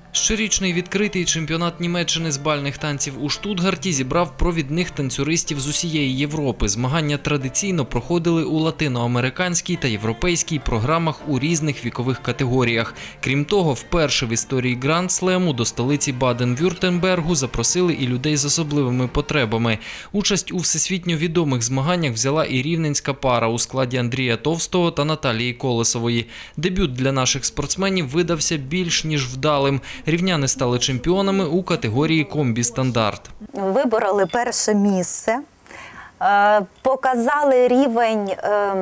Щорічний відкритий чемпіонат Німеччини з бальних танців у Штутгарті зібрав провідних танцюристів з усієї Європи. Змагання традиційно проходили у латиноамериканській та європейській програмах у різних вікових категоріях. Крім того, вперше в історії Гранд-слему до столиці Баден-Вюртембергу запросили і людей з особливими потребами. Участь у всесвітньо відомих змаганнях взяла і рівненська пара у складі Андрія Товстого та Наталії Колесової. Дебют для наших спортсменів видався більш ніж вдалим. Рівняни стали чемпіонами у категорії комбі-стандарт. Вибороли перше місце, показали рівень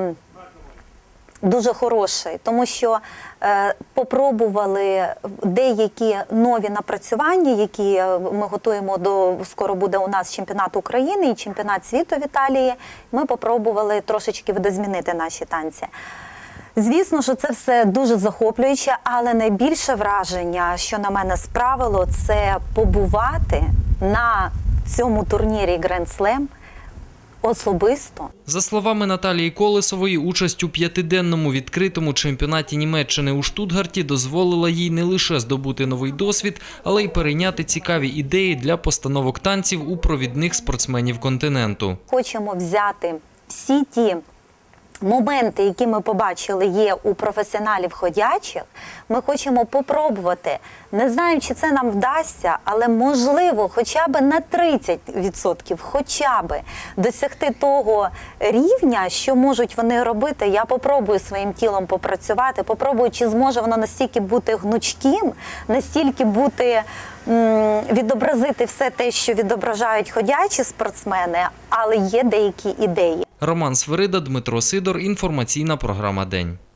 дуже хороший, тому що попробували деякі нові напрацювання, які ми готуємо скоро буде у нас чемпіонат України і чемпіонат світу в Італії. Ми попробували трошечки видозмінити наші танці. Звісно, що це все дуже захоплююче, але найбільше враження, що на мене справило, це побувати на цьому турнірі Гранд-слем особисто. За словами Наталії Колесової, участь у 5-денному відкритому чемпіонаті Німеччини у Штутгарті дозволила їй не лише здобути новий досвід, але й перейняти цікаві ідеї для постановок танців у провідних спортсменів континенту. Хочемо взяти всі ті моменти, які ми побачили є у професіоналів ходячих, ми хочемо попробувати. Не знаю, чи це нам вдасться, але можливо хоча б на 30% хоча б досягти того рівня, що можуть вони робити. Я попробую своїм тілом попрацювати, попробую, чи зможе воно настільки бути гнучким, настільки бути відобразити все те, що відображають ходячі спортсмени, але є деякі ідеї. Роман Свирида, Дмитро Сидор. Інформаційна програма «День».